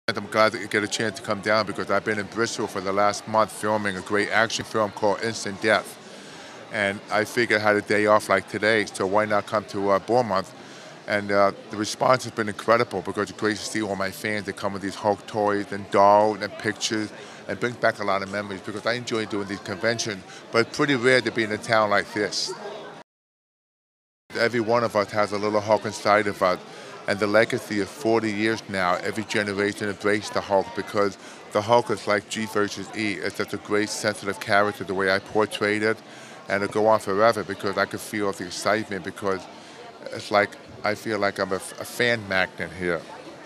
I'm glad to get a chance to come down because I've been in Bristol for the last month filming a great action film called Instant Death. And I figured I had a day off like today, so why not come to Bournemouth? And the response has been incredible because it's great to see all my fans that come with these Hulk toys and dolls and pictures and brings back a lot of memories because I enjoy doing these conventions, but it's pretty rare to be in a town like this. Every one of us has a little Hulk inside of us. And the legacy of 40 years now, every generation embraced the Hulk because the Hulk is like G versus E. It's such a great, sensitive character, the way I portrayed it. And it'll go on forever because I could feel the excitement because it's like, I feel like I'm a fan magnet here.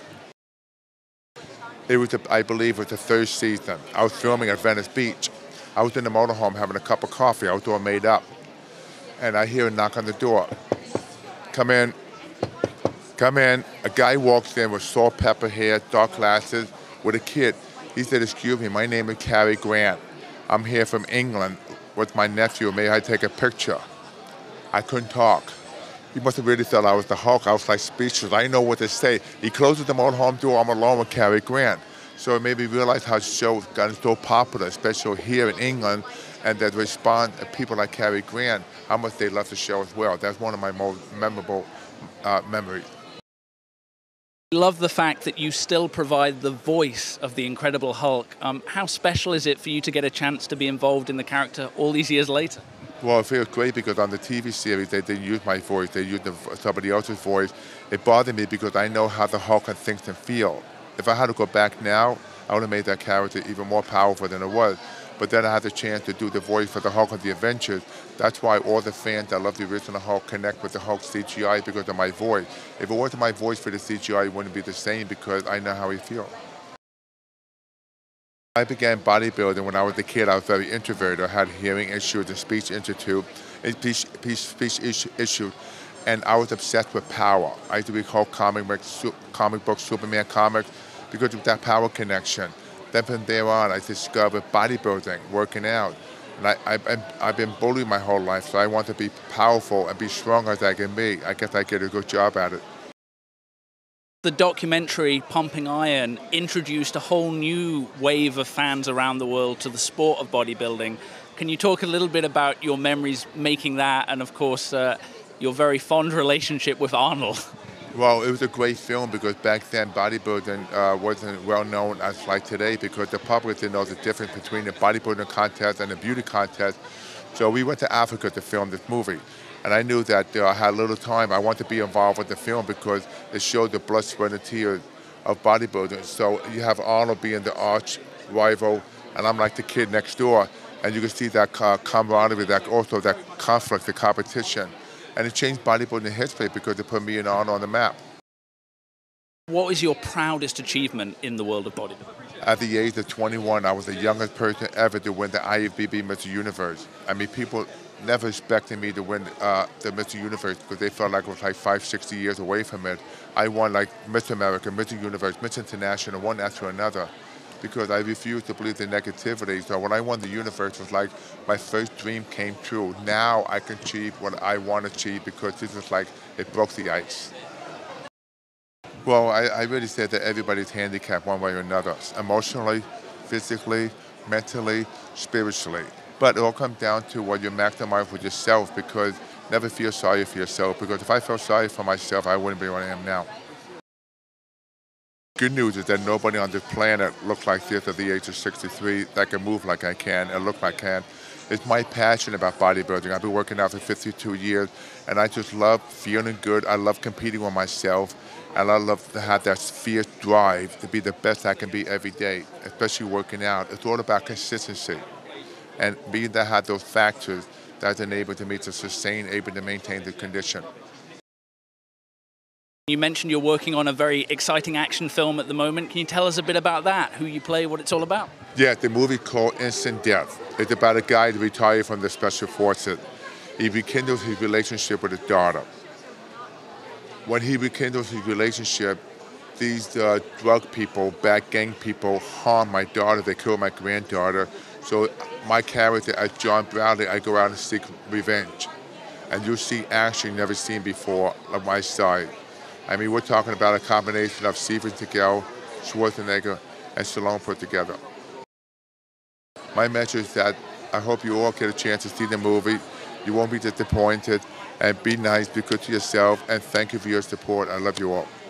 It was, I believe, it was the third season. I was filming at Venice Beach. I was in the motorhome having a cup of coffee. I was all made up. And I hear a knock on the door. Come in. Come in. A guy walks in with salt, pepper hair, dark glasses, with a kid. He said, "Excuse me, my name is Cary Grant. I'm here from England with my nephew. May I take a picture?" I couldn't talk. He must have really thought I was the Hulk. I was like speechless. I didn't know what to say. He closes the motorhome door. I'm alone with Cary Grant. So it made me realize how the show's gotten so popular, especially here in England, and that respond people like Cary Grant, how much they love the show as well. That's one of my most memorable memories. I love the fact that you still provide the voice of the Incredible Hulk. How special is it for you to get a chance to be involved in the character all these years later? Well, it feels great because on the TV series, they didn't use my voice. They used somebody else's voice. It bothered me because I know how the Hulk thinks and feels. If I had to go back now, I would have made that character even more powerful than it was. But then I had the chance to do the voice for the Hulk of the Adventures. That's why all the fans that love the original Hulk connect with the Hulk CGI because of my voice. If it wasn't my voice for the CGI, it wouldn't be the same because I know how he feels. I began bodybuilding when I was a kid. I was very introverted. I had hearing issues and speech issues, and I was obsessed with power. I used to read Hulk comic books, Superman comics, because of that power connection. Then from there on, I discovered bodybuilding, working out. And I've been bullied my whole life, so I want to be powerful and be strong as I can be. I guess I did a good job at it. The documentary Pumping Iron introduced a whole new wave of fans around the world to the sport of bodybuilding. Can you talk a little bit about your memories making that and, of course, your very fond relationship with Arnold? Well, it was a great film because back then bodybuilding wasn't well known as like today because the public didn't know the difference between the bodybuilding contest and the beauty contest. So we went to Africa to film this movie. And I knew that I had little time. I wanted to be involved with the film because it showed the blood, sweat, and tears of bodybuilding. So you have Arnold being the arch rival, and I'm like the kid next door. And you can see that camaraderie, that also that conflict, the competition. And it changed bodybuilding history because it put me and Arnold on the map. What is your proudest achievement in the world of bodybuilding? At the age of 21, I was the youngest person ever to win the IFBB Mr. Universe. I mean, people never expected me to win the Mr. Universe because they felt like it was like 60 years away from it. I won like Mr. America, Mr. Universe, Mr. International, one after another, because I refused to believe the negativity. So when I won the universe, it was like my first dream came true. Now I can achieve what I want to achieve because this is like, it broke the ice. Well, I really said that everybody's handicapped one way or another, emotionally, physically, mentally, spiritually. But it all comes down to what you maximize with yourself because never feel sorry for yourself because if I felt sorry for myself, I wouldn't be what I am now. Good news is that nobody on this planet looks like this at the age of 63 that can move like I can and look like I can. It's my passion about bodybuilding. I've been working out for 52 years, and I just love feeling good. I love competing with myself, and I love to have that fierce drive to be the best I can be every day, especially working out. It's all about consistency. And being that had those factors that's enabled me to sustain, able to maintain the condition. You mentioned you're working on a very exciting action film at the moment. Can you tell us a bit about that? Who you play, what it's all about? Yeah, the movie called Instant Death. It's about a guy who retired from the Special Forces. He rekindles his relationship with his daughter. When he rekindles his relationship, these drug people, bad gang people, harm my daughter. They kill my granddaughter. So my character as John Bradley, I go out and seek revenge. And you'll see action you've never seen before on my side. I mean, we're talking about a combination of Steven Seagal, Schwarzenegger, and Stallone put together. My message is that I hope you all get a chance to see the movie. You won't be disappointed, and be nice, be good to yourself, and thank you for your support. I love you all.